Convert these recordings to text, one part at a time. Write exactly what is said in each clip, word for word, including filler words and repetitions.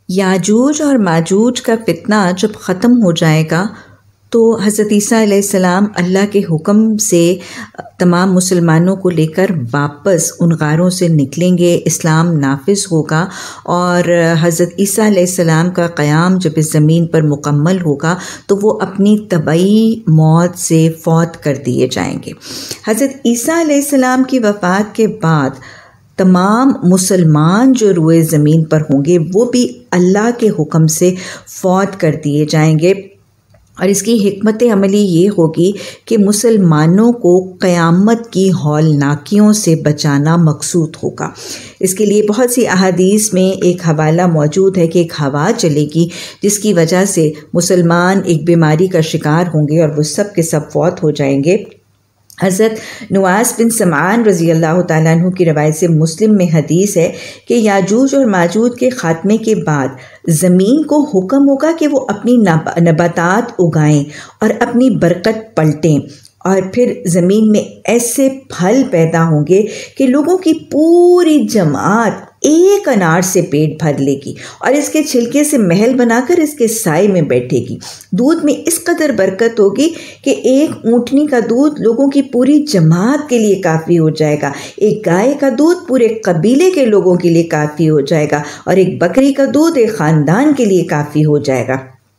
याजूज और माजूज का फितना जब ख़त्म हो जाएगा तो हज़रत ईसा अलैहिस्सलाम अल्लाह के हुक्म से तमाम मुसलमानों को लेकर वापस उन गारों से निकलेंगे, इस्लाम नाफिज होगा और हज़रत ईसा अलैहिस्सलाम का क़याम जब इस ज़मीन पर मुकम्मल होगा तो वो अपनी तबई मौत से फ़ौत कर दिए जाएंगे। हज़रत ईसा अलैहिस्सलाम की वफ़ात के बाद तमाम मुसलमान जो रुए ज़मीन पर होंगे वो भी अल्लाह के हुक्म से फ़ौत कर दिए जाएंगे। और इसकी हिकमत अमली ये होगी कि मुसलमानों को क़यामत की हौलनाकियों से बचाना मकसूद होगा। इसके लिए बहुत सी अहादीस में एक हवाला मौजूद है कि एक हवा चलेगी जिसकी वजह से मुसलमान एक बीमारी का शिकार होंगे और वो सब के सब फौत हो जाएंगे। हज़रत नुआस बिन समान रज़ी अल्लाह तआला अन्हु की रवायत से मुस्लिम में हदीस है कि याजूज और माजूज के ख़ात्मे के बाद ज़मीन को हुक्म होगा कि वो अपनी नबातात उगाएं और अपनी बरकत पलटें और फिर ज़मीन में ऐसे फल पैदा होंगे कि लोगों की पूरी जमात एक अनार से पेट भर लेगी और इसके छिलके से महल बनाकर इसके साए में बैठेगी। दूध में इस कदर बरकत होगी कि एक ऊँटनी का दूध लोगों की पूरी जमात के लिए काफ़ी हो जाएगा, एक गाय का दूध पूरे कबीले के लोगों के लिए काफ़ी हो जाएगा और एक बकरी का दूध एक ख़ानदान के लिए काफ़ी हो जाएगा।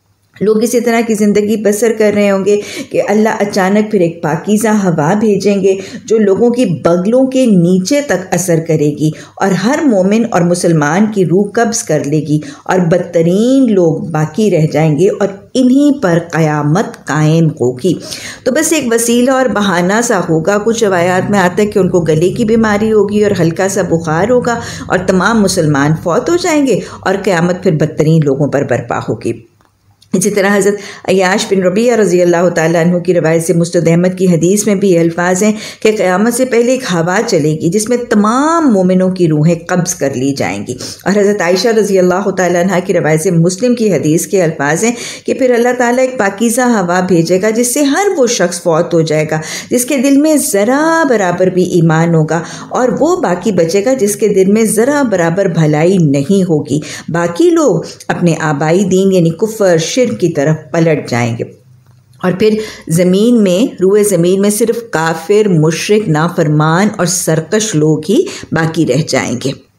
लोग इसी तरह की ज़िंदगी बसर कर रहे होंगे कि अल्लाह अचानक फिर एक पाकीज़ा हवा भेजेंगे जो लोगों की बगलों के नीचे तक असर करेगी और हर मोमिन और मुसलमान की रूह कब्ज़ कर लेगी और बदतरीन लोग बाकी रह जाएंगे और इन्हीं पर क़यामत कायम होगी। तो बस एक वसीला और बहाना सा होगा। कुछ रवायात में आता है कि उनको गले की बीमारी होगी और हल्का सा बुखार होगा और तमाम मुसलमान फौत हो जाएंगे और क़यामत फिर बदतरीन लोगों पर बर्पा होगी। इसी तरह हज़रत अय्याश बिन रबिया रज़ी अल्लाह तआला अन्हु की रवायत से मुस्नद अहमद की हदीस में भी ये अल्फाज हैं कि क़यामत से पहले एक हवा चलेगी जिसमें तमाम मोमिनों की रूहें कब्ज़ कर ली जाएंगी। और हज़रत आयशा रज़ी अल्लाह तआला अन्हा की रवायत से मुस्लिम की हदीस के अल्फाज हैं कि फिर अल्लाह ताला एक पाकीज़ा हवा भेजेगा जिससे हर वो शख्स फौत हो जाएगा जिसके दिल में ज़रा बराबर भी ईमान होगा और वो बाकी बचेगा जिसके दिल में ज़रा बराबर भलाई नहीं होगी। बाकी लोग अपने आबाई दीन यानी कुफ़र की तरफ पलट जाएंगे और फिर ज़मीन में रुए ज़मीन में सिर्फ काफिर, मुशरिक, नाफरमान और सरकश लोग ही बाकी रह जाएंगे।